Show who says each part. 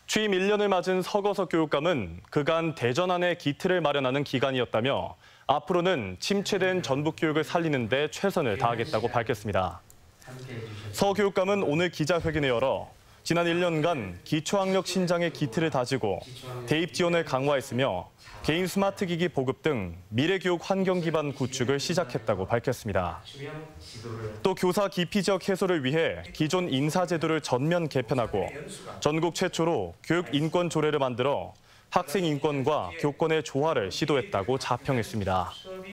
Speaker 1: 취임 1년을 맞은 서거석 교육감은 그간 대전 안에 기틀을 마련하는 기간이었다며 앞으로는 침체된 전북 교육을 살리는 데 최선을 다하겠다고 밝혔습니다. 서 교육감은 오늘 기자회견을 열어 지난 1년간 기초학력 신장의 기틀을 다지고 대입 지원을 강화했으며 개인 스마트 기기 보급 등 미래교육 환경 기반 구축을 시작했다고 밝혔습니다. 또 교사 기피 지역 해소를 위해 기존 인사제도를 전면 개편하고 전국 최초로 교육 인권 조례를 만들어 학생 인권과 교권의 조화를 시도했다고 자평했습니다.